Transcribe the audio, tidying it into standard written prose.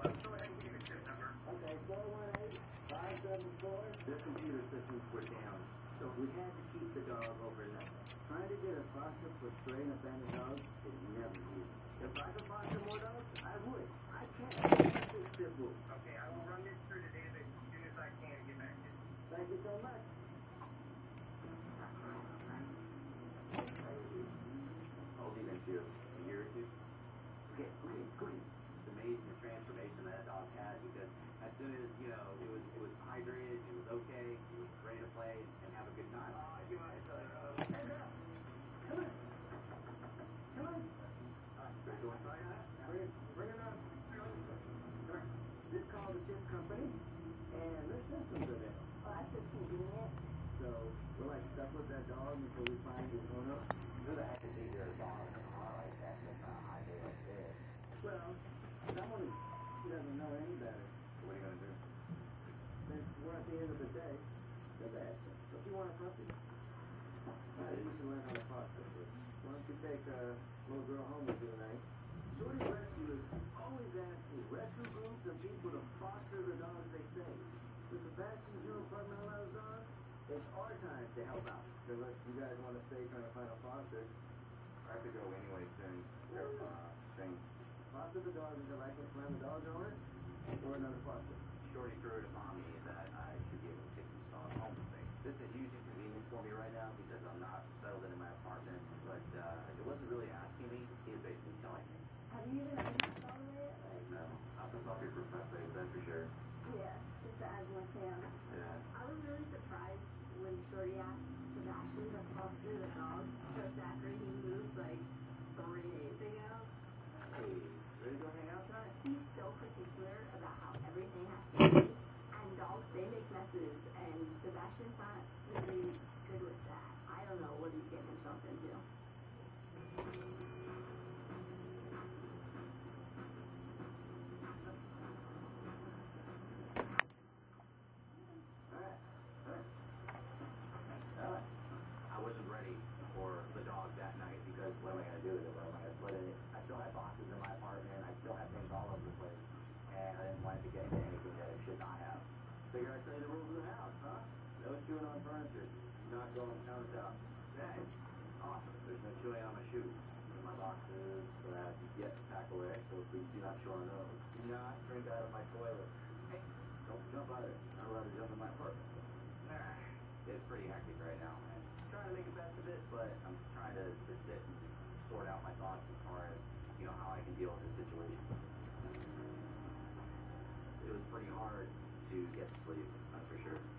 Okay, 418-574. Their computer systems were down, so we had to keep the dog overnight. Trying to get a foster for stray and abandoned dogs is never easy. If I could foster more dogs, I would. I can't. It's simple. Okay, I will run this through the database as soon as I can and get back to you. Thank you so much. I'll leave into a year or two. Okay, great. It's amazing the transformation that dog had, because as soon as, you know, it was hydrated, it was okay, it was ready to play and have a good time. Come on. Ready to try that? Bring it up. This called the chip company, and their systems are there. Oh, that's just convenient. So we're like stuck with that dog until we find his owner. Who the heck is your dog in a car like that that's not hydrated like this? Well, someone who doesn't know any better. So what are you going to do? Since we're at the end of the day, they've asked us, if you want a puppy, you should learn how to foster. Why don't you take a little girl home with you tonight? Shorty rescuers always ask the rescue groups and people to foster the dogs they save. With the Sebastian June partner on those dogs, it's our time to help out. So if you guys want to stay trying to find a foster, I have to go anyway soon. Shane. foster the dog until I can find the dog owner or another foster. Shorty threw it upon me that I should be able to take this dog home with me. This is a huge inconvenience for me right now because I'm not settled in my apartment. But it wasn't really asking me. He was basically telling me. Have you even installed it? Like, No, I'll put something for my face, that's for sure. yeah, just to add more Sam. Yeah. I was really surprised when Shorty asked Sebastian to foster the dog just after he moved like 3 days ago. Hey, ready to go hang out tonight? He's so particular about how everything has to be, and dogs, they make messes, and Sebastian's not really good with that. I don't know what he's getting himself into. I wasn't ready for the dog that night because what am I going to do with it? What am I going to put in it? I still had boxes in my apartment. I still had things all over the place. And I didn't want it to get into anything that it should not have. Figure I'd tell you the rules of the house, huh? No chewing on furniture. Not going countertop. Hey, awesome. There's no chewing on my shoes. My boxes that I get packed away, so please do not chew on those. Do not drink out of my toilet. Hey, don't jump out of it. I'd rather jump in my apartment. It's pretty hectic right now, and I'm trying to make the best of it, but I'm trying to sit and sort out my thoughts as far as, you know, how I can deal with this situation. It was pretty hard to get to sleep, that's for sure.